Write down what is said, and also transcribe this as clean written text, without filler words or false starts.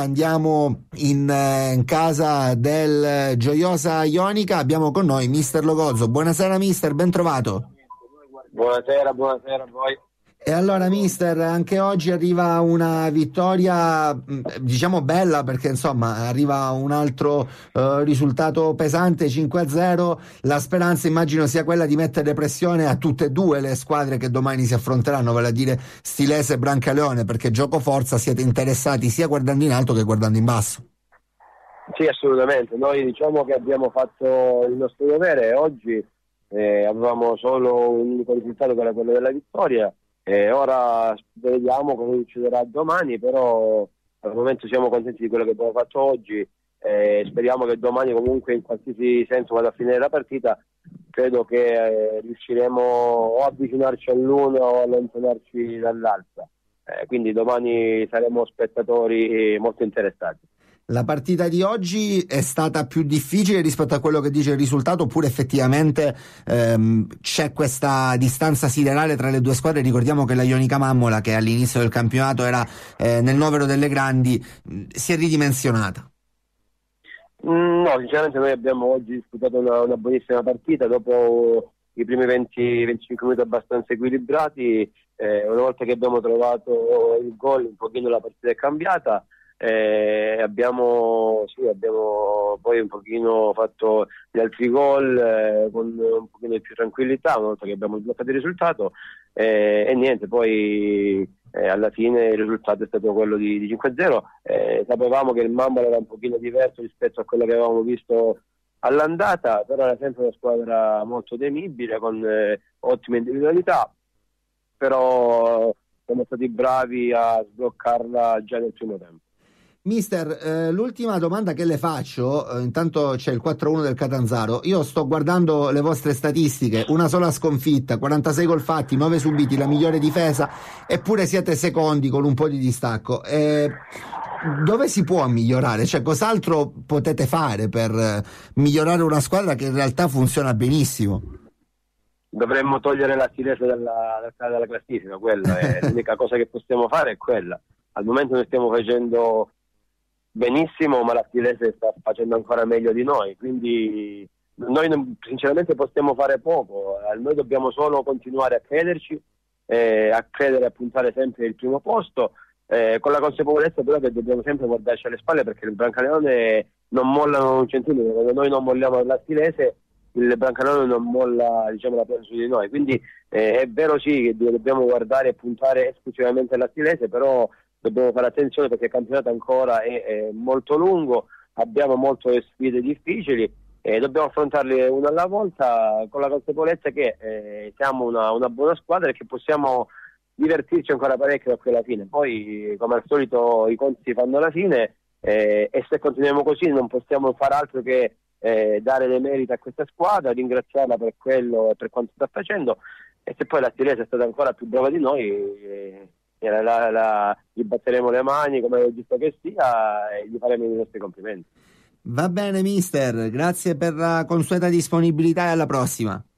Andiamo in casa del Gioiosa Ionica, abbiamo con noi mister Logozzo. Buonasera mister, ben trovato. Buonasera a voi. E allora mister, anche oggi arriva una vittoria diciamo bella, perché insomma arriva un altro risultato pesante, 5-0. La speranza immagino sia quella di mettere pressione a tutte e due le squadre che domani si affronteranno, vale a dire Stilese e Brancaleone, perché gioco forza siete interessati sia guardando in alto che guardando in basso. Sì, assolutamente. Noi diciamo che abbiamo fatto il nostro dovere e oggi avevamo solo un unico risultato che era quello della vittoria. Ora vediamo cosa succederà domani, però al momento siamo contenti di quello che abbiamo fatto oggi. Speriamo che domani comunque in qualsiasi senso vada a finire la partita. Credo che riusciremo o a avvicinarci all'uno o a allontanarci dall'altra. Quindi domani saremo spettatori molto interessati. La partita di oggi è stata più difficile rispetto a quello che dice il risultato, oppure effettivamente c'è questa distanza siderale tra le due squadre? Ricordiamo che la Ionica Mammola, che all'inizio del campionato era nel novero delle grandi, si è ridimensionata. No, sinceramente noi abbiamo oggi disputato una buonissima partita dopo i primi 20-25 minuti abbastanza equilibrati. Una volta che abbiamo trovato il gol un pochino la partita è cambiata. Abbiamo poi un pochino fatto gli altri gol con un pochino di più tranquillità una volta che abbiamo sbloccato il risultato e niente, poi alla fine il risultato è stato quello di 5-0. Sapevamo che il Mamba era un pochino diverso rispetto a quello che avevamo visto all'andata, però era sempre una squadra molto temibile con ottime individualità, però siamo stati bravi a sbloccarla già nel primo tempo. Mister, l'ultima domanda che le faccio, intanto c'è il 4-1 del Catanzaro. Io sto guardando le vostre statistiche, una sola sconfitta, 46 gol fatti, 9 subiti, la migliore difesa, eppure siete secondi con un po' di distacco. Dove si può migliorare? Cioè, cos'altro potete fare per migliorare una squadra che in realtà funziona benissimo? Dovremmo togliere la Stilese dalla classifica, quella è l'unica cosa che possiamo fare, è quella. Al momento noi stiamo facendo benissimo, ma la Stilese sta facendo ancora meglio di noi, quindi noi sinceramente possiamo fare poco. Noi dobbiamo solo continuare a crederci, a credere, a puntare sempre il primo posto, con la consapevolezza però che dobbiamo sempre guardarci alle spalle, perché il Brancaleone non mollano un centimetro. Quando noi non molliamo la Stilese, il Brancaleone non molla, diciamo, la presa su di noi. Quindi è vero sì che dobbiamo guardare e puntare esclusivamente alla Stilese, però dobbiamo fare attenzione perché il campionato ancora è molto lungo, abbiamo molte sfide difficili e dobbiamo affrontarle una alla volta, con la consapevolezza che siamo una buona squadra e che possiamo divertirci ancora parecchio da qui alla fine. Poi, come al solito, i conti si fanno alla fine e se continuiamo così non possiamo fare altro che dare dei meriti a questa squadra, ringraziarla per quello e per quanto sta facendo, e se poi la Stilese è stata ancora più brava di noi, gli batteremo le mani come è giusto che sia e gli faremo i nostri complimenti. Va bene mister, grazie per la consueta disponibilità e alla prossima.